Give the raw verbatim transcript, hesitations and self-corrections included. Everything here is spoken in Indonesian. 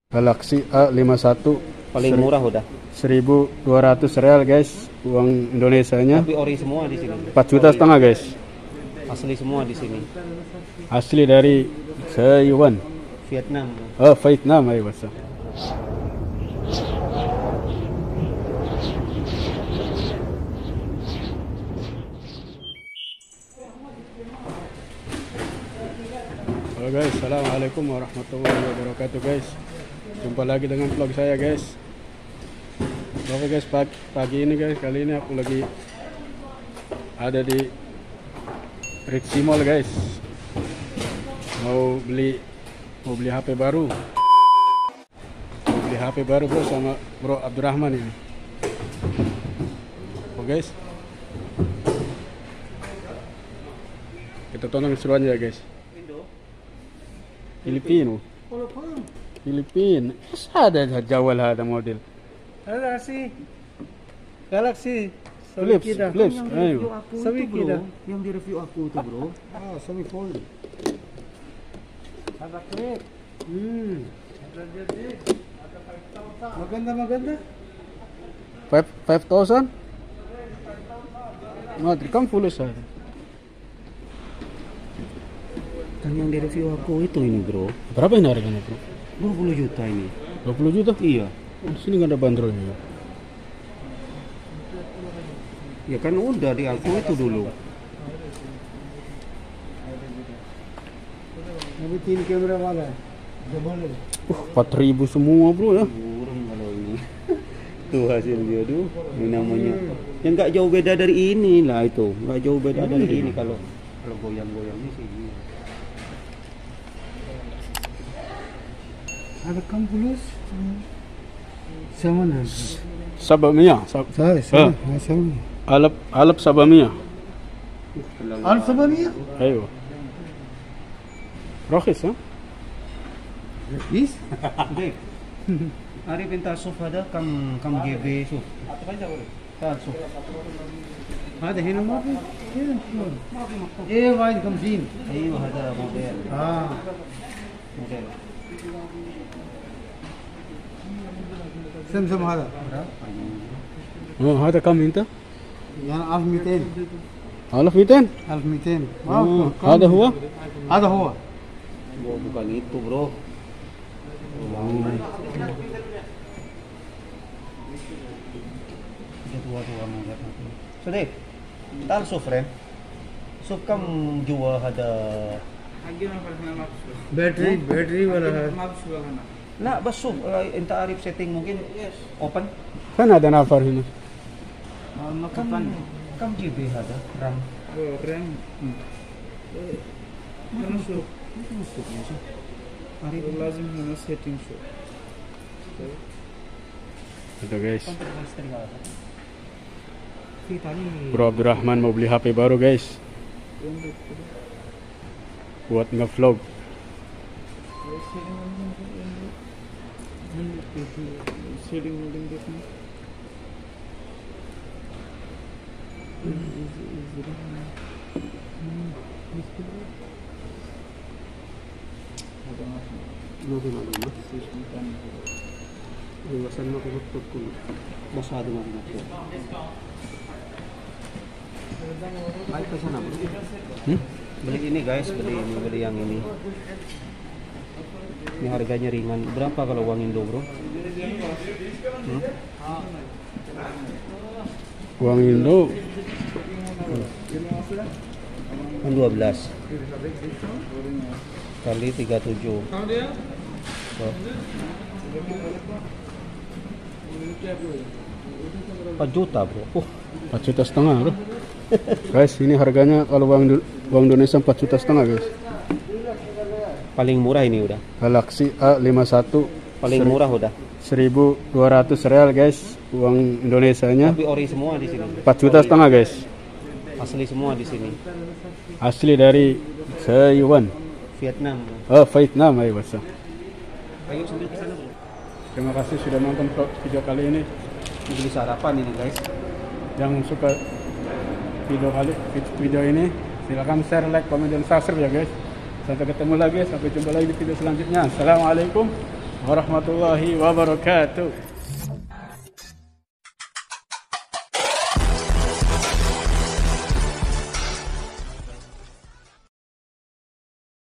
Galaxy A lima puluh satu Paling murah udah. seribu dua ratus real guys, uang Indonesianya. Tapi ori semua di sini. empat juta setengah guys. Asli semua di sini. Asli dari Taiwan. Vietnam. Oh, Vietnam ayo bos. Halo guys, assalamualaikum warahmatullahi wabarakatuh guys. Jumpa lagi dengan vlog saya guys. Oke guys, pagi, pagi ini guys, kali ini aku lagi ada di Rixi Mall guys. Mau beli mau beli H P baru. Mau beli H P baru bro sama Bro Abdurrahman ini. Oke guys. Kita tonton keseruannya ya guys. Filipino. Filipino. Ada jawal ada model. Galaxy. Galaxy. Philips, kita. Philips. Yang Ayo. review aku Sabi itu, kita. bro. Yang di review aku tuh, bro. Ah, semi fold. Ada clip. Hmm. Ada jadi. Ada maganda maganda. Five five thousand? No, come full set. Kan yang di review aku itu ini bro. Berapa ini harganya bro? dua puluh juta ini. dua puluh juta? Iya. Oh, di sini nggak ada bandrolnya. Ya kan udah di aku itu dulu. Nabi तीन camera वाला है जो बोले Uh, empat ribu semua bro ya. Burung kalau ini. Tuh hasil dia tuh. Ini namanya. Yang nggak jauh beda dari ini lah itu. Nggak jauh beda dari ini kalau kalau goyang-goyangnya sih. Iya. ada कम police सामान है Sabamia. Sab सारे Ah. सामान सामान Alap alap sabamia. और सामान है Ayo. Rohis ha? इस Baik. Ari pinta suf ada kam kam G B suf. Tak suf. هذا هنا ما في ايه وايد خمسين Ayo ada model. हाँ Model. سمسم هذا Oh, ada kam minta? يعني ألف ومئتين Alaf miten? ألف ومئتين Oh, ada huwa? هذا هو Oh, bukan itu, bro. Udah tua-tua banget. Sudah. Tal suf, friend. Suf kam jual ada. Battery battery वाला है Nah, bas suf. Uh, Enta arif setting mungkin open. Kan ada nafar ini. Kam kam G B ada RAM. RAM Arif لازم هنا setting show Itu guys. kita ni. Bro Abdurrahman mau beli H P baru guys. Buat nge-vlog. Setting modding देखना Iwasan mo kukutuk ko. Basado na rin ako. Ay, pa sana bro. Hmm? Beli ini guys, beli ini, beli yang ini. Ini harganya ringan. Berapa kalau uang Indo bro? Hmm? Uang Indo Kan dua belas kali tiga puluh tujuh. So. empat juta bro. Uh, empat juta setengah bro. Guys, ini harganya kalau uang Indo- uang Indonesia empat juta setengah guys. paling murah ini udah. Galaxy A lima puluh satu Paling murah udah. seribu dua ratus real guys, uang Indonesianya. Tapi ori semua di sini. empat juta setengah guys. Asli semua di sini. Asli dari Taiwan. Vietnam. Oh, Vietnam ayo bos. Ayo sambil ke sana bro. Terima kasih sudah nonton vlog video kali ini. Beli sarapan ini guys. Yang suka video kali video ini silakan share, like, komen, dan subscribe ya guys. Sampai ketemu lagi, sampai jumpa lagi di video selanjutnya. Assalamualaikum warahmatullahi wabarakatuh.